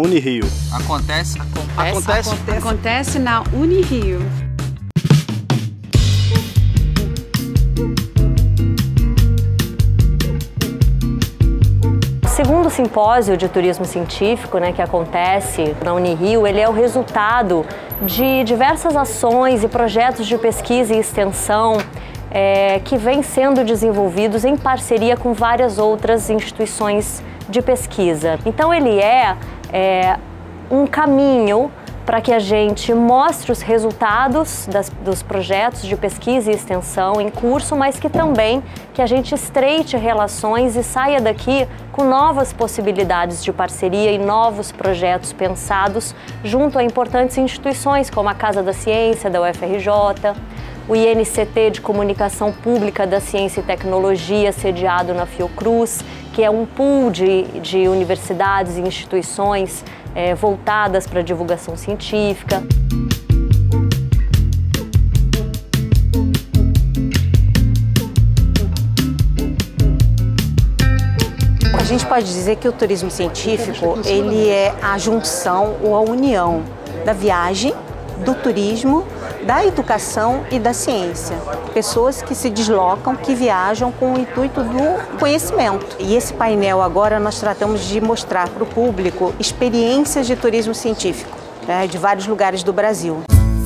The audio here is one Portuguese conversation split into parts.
Unirio. Acontece na Unirio. O segundo simpósio de turismo científico, que acontece na Unirio, ele é o resultado de diversas ações e projetos de pesquisa e extensão que vêm sendo desenvolvidos em parceria com várias outras instituições de pesquisa. Então ele é um caminho para que a gente mostre os resultados dos projetos de pesquisa e extensão em curso, mas que também que a gente estreite relações e saia daqui com novas possibilidades de parceria e novos projetos pensados junto a importantes instituições como a Casa da Ciência da UFRJ, o INCT de Comunicação Pública da Ciência e Tecnologia, sediado na Fiocruz, que é um pool de universidades e instituições voltadas para a divulgação científica. A gente pode dizer que o turismo científico ele é a junção ou a união da viagem, do turismo, da educação e da ciência. Pessoas que se deslocam, que viajam com o intuito do conhecimento. E esse painel agora nós tratamos de mostrar para o público experiências de turismo científico, de vários lugares do Brasil.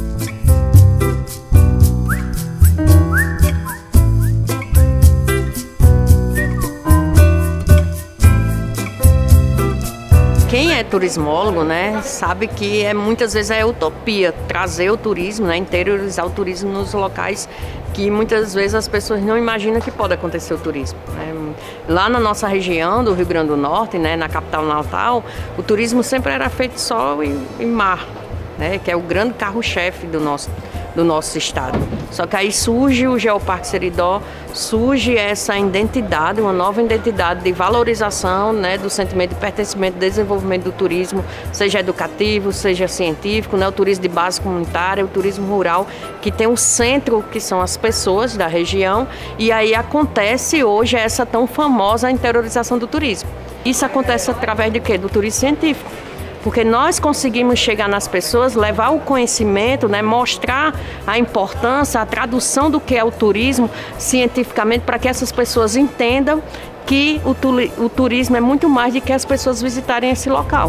Quem é turismólogo, sabe que muitas vezes é utopia trazer o turismo, interiorizar o turismo nos locais que muitas vezes as pessoas não imaginam que pode acontecer o turismo. Lá na nossa região do Rio Grande do Norte, na capital Natal, o turismo sempre era feito sol e mar, que é o grande carro-chefe do nosso estado. Só que aí surge o Geoparque Seridó, surge essa identidade, uma nova identidade de valorização do sentimento de pertencimento, desenvolvimento do turismo, seja educativo, seja científico, o turismo de base comunitária, o turismo rural, que tem um centro que são as pessoas da região, e aí acontece hoje essa tão famosa interiorização do turismo. Isso acontece através de quê? Do turismo científico. Porque nós conseguimos chegar nas pessoas, levar o conhecimento, mostrar a importância, a tradução do que é o turismo cientificamente, para que essas pessoas entendam que o turismo é muito mais do que as pessoas visitarem esse local.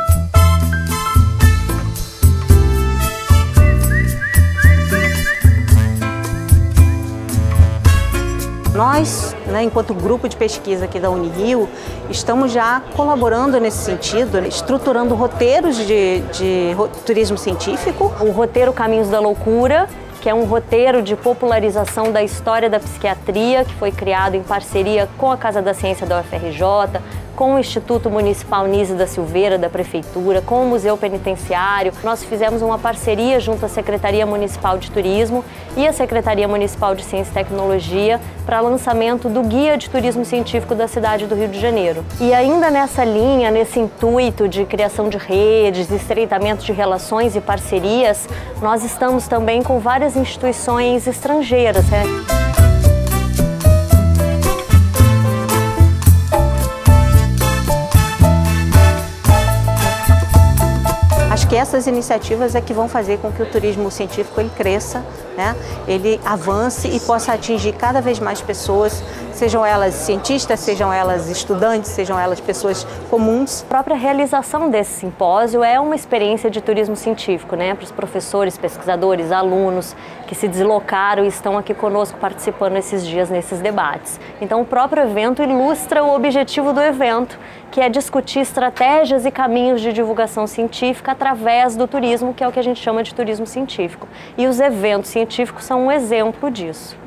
Nós, enquanto grupo de pesquisa aqui da Unirio, estamos já colaborando nesse sentido, estruturando roteiros de turismo científico. O roteiro Caminhos da Loucura, que é um roteiro de popularização da história da psiquiatria, que foi criado em parceria com a Casa da Ciência da UFRJ, com o Instituto Municipal Nise da Silveira, da Prefeitura, com o Museu Penitenciário. Nós fizemos uma parceria junto à Secretaria Municipal de Turismo e à Secretaria Municipal de Ciência e Tecnologia para lançamento do Guia de Turismo Científico da cidade do Rio de Janeiro. E ainda nessa linha, nesse intuito de criação de redes, estreitamento de relações e parcerias, nós estamos também com várias instituições estrangeiras. Acho que essas iniciativas é que vão fazer com que o turismo científico ele cresça, ele avance e possa atingir cada vez mais pessoas, sejam elas cientistas, sejam elas estudantes, sejam elas pessoas comuns. A própria realização desse simpósio é uma experiência de turismo científico, para os professores, pesquisadores, alunos que se deslocaram e estão aqui conosco participando esses dias nesses debates. Então o próprio evento ilustra o objetivo do evento, que é discutir estratégias e caminhos de divulgação científica através do turismo, que é o que a gente chama de turismo científico. E os eventos científicos são um exemplo disso.